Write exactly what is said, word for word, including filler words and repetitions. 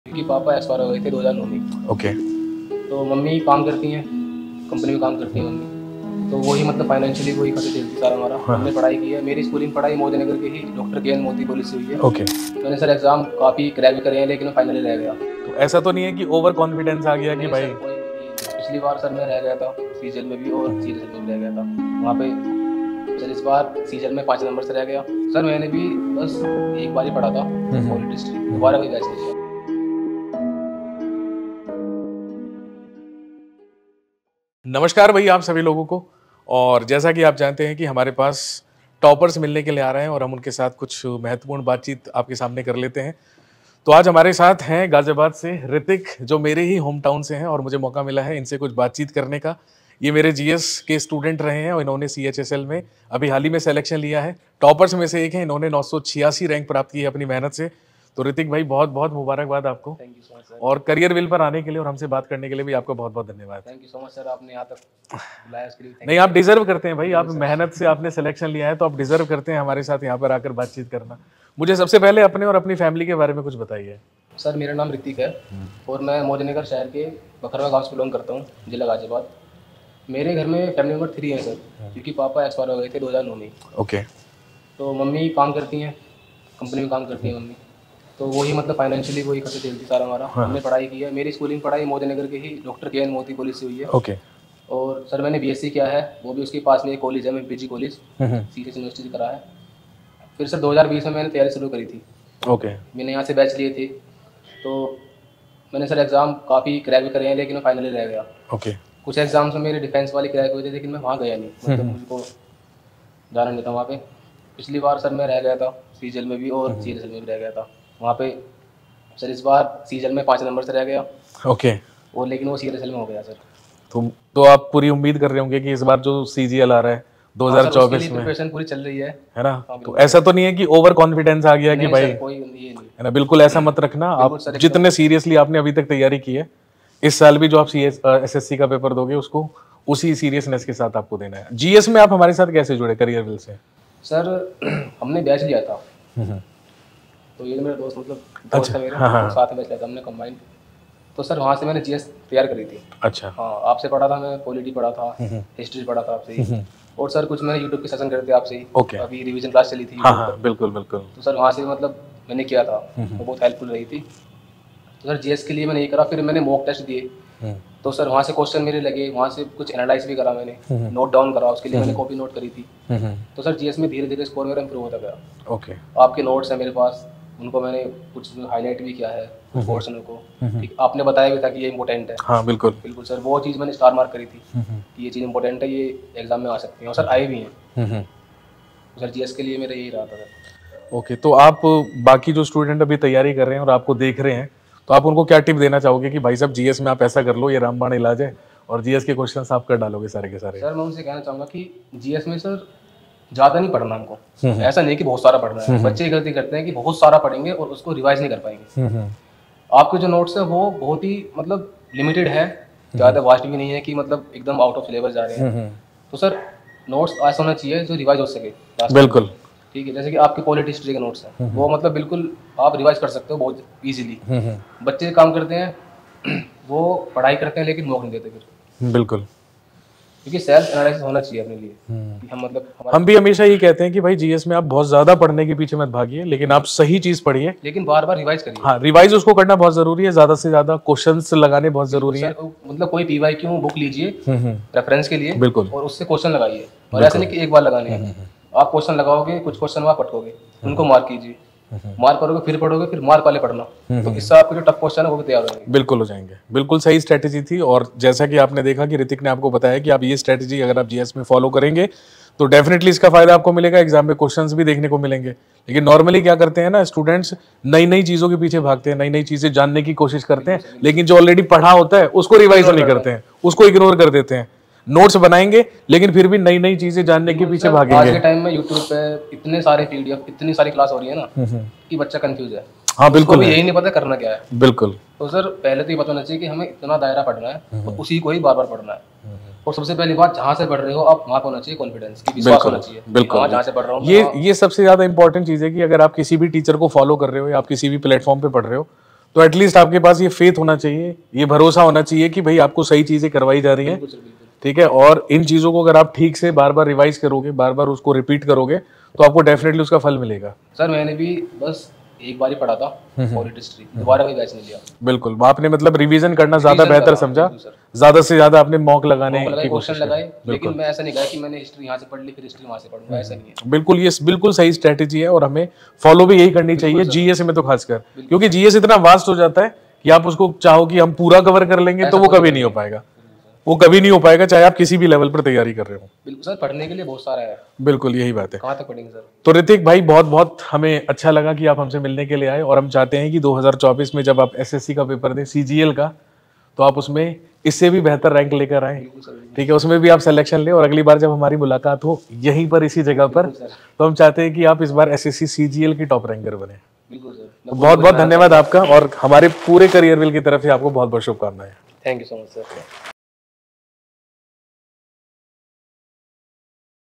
क्योंकि पापा एक्सपायर हो गए थे दो हज़ार नौ में। ओके। तो मम्मी काम करती हैं, कंपनी में काम करती हैं मम्मी। तो वही मतलब फाइनेंशियली वही खर्च देती सारा हमारा। हाँ। हमने पढ़ाई की है, मेरी स्कूलिंग पढ़ाई मोदी नगर के ही doctor K N Modi college से हुई है। ओके। मैंने सर एग्जाम काफ़ी क्रैक भी करे हैं, लेकिन फाइनली रह गया। तो ऐसा तो नहीं है कि ओवर कॉन्फिडेंस आ गया कि नहीं भाई सर, कोई नहीं। पिछली बार सर मैं रह गया था सीजन में भी और सीरियल में भी रह गया था वहाँ पे। सर इस बार सीजन में पाँच नंबर से रह गया। सर मैंने भी बस एक बार ही पढ़ा था पॉलिट हिस्ट्री, दोबारा कोई बैच नहीं किया। नमस्कार भाई आप सभी लोगों को। और जैसा कि आप जानते हैं कि हमारे पास टॉपर्स मिलने के लिए आ रहे हैं और हम उनके साथ कुछ महत्वपूर्ण बातचीत आपके सामने कर लेते हैं। तो आज हमारे साथ हैं गाजियाबाद से ऋतिक, जो मेरे ही होम टाउन से हैं और मुझे मौका मिला है इनसे कुछ बातचीत करने का। ये मेरे जीएस के स्टूडेंट रहे हैं और इन्होंने सीएचएसएल में अभी हाल ही में सिलेक्शन लिया है। टॉपर्स में से एक हैं, इन्होंने नौ सौ छियासी रैंक प्राप्त की है अपनी मेहनत से। तो ऋतिक भाई बहुत बहुत मुबारकबाद आपको। Thank you so much sir. और करियर विल पर आने के लिए और हमसे बात करने के लिए भी आपका बहुत बहुत धन्यवाद। Thank you so much sir, आपने यहाँ तक बुलाया उसके लिए। नहीं, आप डिजर्व करते हैं भाई, आप मेहनत से आपने सिलेक्शन लिया है तो आप डिजर्व करते हैं हमारे साथ यहाँ पर आकर बातचीत करना। मुझे सबसे पहले अपने और अपनी फैमिली के बारे में कुछ बताइए। सर मेरा नाम ऋतिक है और मैं मोदीनगर शहर के बखरवा गाँव से बिलोंग करता हूँ, जिला गाजियाबाद। मेरे घर में फैमिली मेम्बर थ्री हैं सर, क्योंकि पापा एक्सपायर हो गए थे दो हज़ार नौ में। ओके। तो मम्मी काम करती हैं, कंपनी में काम करती हैं मम्मी। तो वही मतलब फाइनेंशियली वही खर्च देती सारा हमारा। हाँ। हमने पढ़ाई की है, मेरी स्कूलिंग पढ़ाई मोदी नगर के ही doctor K N Modi college से हुई है। ओके। और सर मैंने बीएससी किया है, वो भी उसके पास में एक कॉलेज है, मैं पीजी कॉलेज सीरियस यूनिवर्सिटी से करा है। फिर सर दो हज़ार बीस में मैंने तैयारी शुरू करी थी। ओके। मैंने यहाँ से बैच लिए थे, तो मैंने सर एग्ज़ाम काफ़ी क्रैक भी करे हैं, लेकिन मैं फाइनली रह गया। ओके। कुछ एग्जाम्स में मेरे डिफेंस वाले क्रैक हुए थे, लेकिन मैं वहाँ गया नहीं, मतलब मुझको जाना नहीं था वहाँ पे। पिछली बार सर मैं रह गया था सीजल में भी और सीरियल में भी रह गया था वहाँ पे। सर इस बार सीजल में पाँच नंबर से रह गया। ओके। और लेकिन वो सीरियल में हो गया सर। तो तो आप पूरी उम्मीद कर रहे होंगे कि इस बार जो सीजीएल आ रहा है दो हज़ार चौबीस में, प्रिपरेशन पूरी चल रही है, है ना? तो ऐसा तो नहीं है कि ओवर कॉन्फिडेंस आ गया कि भाई, सर, कोई ये नहीं है ना? बिल्कुल ऐसा मत रखना। आप जितने सीरियसली आपने अभी तक तैयारी की है, इस साल भी जो आप सी एस एस सी का पेपर दोगे उसको उसी सीरियसनेस के साथ आपको देना है। जीएस में आप हमारे साथ कैसे जुड़े करियर विल से? सर हमने बैच लिया था, तो ये मेरा दोस्त मतलब दोस्त है मेरा, हाँ, तो साथ में बैच लिया था हमने कंबाइंड। तो सर वहाँ से मैंने जीएस तैयार करी थी। अच्छा। हाँ, आपसे पढ़ा था मैं, पॉलिटी पढ़ा था, हिस्ट्री पढ़ा था आपसे ही। और सर कुछ मैंने यूट्यूब के सेशन करे थे आपसे ही। ओके। अभी रिवीजन क्लास चली थी। हाँ हाँ बिल्कुल बिल्कुल। तो सर वहाँ से मतलब मैंने किया था, वो बहुत हेल्पफुल रही थी। तो सर जीएस के लिए मैंने ये करा, फिर मैंने मॉक टेस्ट दिए। तो सर वहाँ से क्वेश्चन मेरे लगे, वहाँ से कुछ एनालाइज भी करा मैंने, नोट डाउन करा, उसके लिए मैंने कॉपी नोट करी थी। तो सर जीएस में धीरे धीरे स्कोर मेरा इंप्रूव होता गया। ओके। आपके नोट्स हैं मेरे पास, उनको मैंने कुछ हाईलाइट भी किया है पोर्शन को। ठीक, आपने बताया भी था कि ये इंपॉर्टेंट है। हाँ बिल्कुल बिल्कुल सर, वो चीज़ मैंने स्टार मार्क करी थी कि ये चीज़ इंपॉर्टेंट है, ये एग्जाम में आ सकती है, और सर आए भी हैं। सर जीएस के लिए मेरा यही रहा था सर। ओके। तो आप बाकी जो स्टूडेंट अभी तैयारी कर रहे हैं और आपको देख रहे हैं, तो आप उनको क्या टिप देना चाहोगे कि भाई साहब जीएस में आप ऐसा कर लो, ये रामबाण इलाज है, और जीएस के क्वेश्चंस आप कर डालोगे सारे के सारे? सर मैं उनसे कहना चाहूँगा कि जीएस में सर ज़्यादा नहीं पढ़ना हमको, ऐसा नहीं कि बहुत सारा पढ़ना है। बच्चे गलती करते हैं कि बहुत सारा पढ़ेंगे और उसको रिवाइज नहीं कर पाएंगे। आपके जो नोट्स हैं वो बहुत ही मतलब लिमिटेड है, ज़्यादा वास्ट भी नहीं है कि मतलब एकदम आउट ऑफ सिलेबस जा रहे हैं। तो सर नोट्स ऐसा होना चाहिए जो रिवाइज हो सके। बिल्कुल ठीक है, जैसे कि आपके पॉलिट हिस्ट्री के नोट्स हैं, वो मतलब बिल्कुल आप रिवाइज कर सकते हो बहुत इजीली। बच्चे काम करते हैं, वो पढ़ाई करते हैं लेकिन मौका नहीं देते फिर। बिल्कुल, क्योंकि सेल्फ एनालिसिस होना चाहिए अपने लिए कि हम मतलब हम भी हमेशा ये कहते हैं कि भाई जीएस में आप बहुत ज्यादा पढ़ने के पीछे मत भागिए, लेकिन आप सही चीज पढ़िए, लेकिन बार बार रिवाइज करिए। हाँ, रिवाइज उसको करना बहुत जरूरी है, ज्यादा से ज्यादा क्वेश्चंस लगाने बहुत जरूरी है। मतलब कोई पीवाईक्यू बुक लीजिए रेफरेंस के लिए, बिल्कुल, और उससे क्वेश्चन लगाइए। और ऐसा नहीं कि एक बार लगाने हैं, आप क्वेश्चन लगाओगे, कुछ क्वेश्चन आप पटकोगे, उनको मार्क कीजिए, मार्क करोगे, फिर पढ़ोगे, फिर मार्क वाले पढ़ना, तो इससे आपके जो टफ क्वेश्चन है वो भी तैयार हो जाएंगे। बिल्कुल हो जाएंगे। बिल्कुल सही स्ट्रेटेजी थी, और जैसा कि आपने देखा कि ऋतिक ने आपको बताया कि आप ये स्ट्रेटेजी अगर आप जीएस में फॉलो करेंगे तो डेफिनेटली इसका फायदा आपको मिलेगा, एग्जाम में क्वेश्चंस भी देखने को मिलेंगे। लेकिन नॉर्मली क्या करते हैं ना, स्टूडेंट्स नई नई चीजों के पीछे भागते हैं, नई नई चीजें जानने की कोशिश करते हैं, लेकिन जो ऑलरेडी पढ़ा होता है उसको रिवाइज नहीं करते हैं, उसको इग्नोर कर देते हैं। नोट्स बनाएंगे लेकिन फिर भी नई नई चीजें जानने के पीछे भागेंगे। आज के टाइम में यूट्यूब पे इतने सारे पीडीएफ, इतनी सारी क्लास हो रही है ना कि बच्चा कंफ्यूज है। हाँ बिल्कुल, यही नहीं पता करना क्या है। बिल्कुल। तो सर पहले तो ये पता होना चाहिए कि हमें इतना दायरा पढ़ना है और उसी को ही बार बार पढ़ना है। और सबसे पहली बात, जहाँ से पढ़ रहे हो आप वहाँ पे होना चाहिए कॉन्फिडेंस, की विश्वास होना चाहिए। बिल्कुल, जहाँ से पढ़ रहा हूँ ये ये सबसे ज्यादा इंपॉर्टेंट चीज है कि अगर आप किसी भी टीचर को फॉलो कर रहे हो या आप किसी भी प्लेटफॉर्म पे पढ़ रहे हो तो एटलीस्ट आपके पास ये फेथ होना चाहिए, ये भरोसा होना चाहिए कि भाई आपको सही चीजें करवाई जा रही हैं, ठीक है। और इन चीजों को अगर आप ठीक से बार बार रिवाइज करोगे, बार बार उसको रिपीट करोगे, तो आपको डेफिनेटली उसका फल मिलेगा। सर मैंने भी बस एक बार ही पढ़ा था पॉलिट हिस्ट्री, दोबारा कोई बैच नहीं लिया। बिल्कुल, आपने मतलब रिवीजन करना ज्यादा बेहतर समझा, ज्यादा से ज्यादा आपने मॉक लगाने की क्वेश्चन लगाए, लेकिन मैं ऐसा नहीं कहा कि मैंने हिस्ट्री यहाँ से पढ़ ली फिर हिस्ट्री वहाँ से पढ़ूंगा, ऐसा नहीं है। बिल्कुल, ये बिल्कुल सही स्ट्रेटेजी है और हमें फॉलो भी यही करनी चाहिए, जीएस में तो खासकर, क्योंकि जीएस इतना वास्ट हो जाता है कि आप उसको चाहो कि हम पूरा कवर कर लेंगे तो वो कभी नहीं हो पाएगा, वो कभी नहीं हो पाएगा, चाहे आप किसी भी लेवल पर तैयारी कर रहे हो। बिल्कुल सर, पढ़ने के लिए बहुत सारा है। बिल्कुल, यही बात है। कहाँ तक पढ़ेंगे सर? तो ऋतिक भाई, बहुत बहुत हमें अच्छा लगा कि आप हमसे मिलने के लिए आए, और हम चाहते हैं कि दो हज़ार चौबीस में जब आप एसएससी का पेपर दें, सीजीएल का, तो आप उसमें इससे भी बेहतर रैंक लेकर आए, ठीक है। उसमें भी आप सिलेक्शन लें, और अगली बार जब हमारी मुलाकात हो यहीं पर इसी जगह पर, तो हम चाहते हैं कि आप इस बार एसएससी सीजीएल की टॉप रैंकर बने। बिल्कुल सर, तो बहुत बहुत धन्यवाद आपका, और हमारे पूरे करियर विल की तरफ से आपको बहुत बहुत शुभकामनाएं। Thank you so much sir.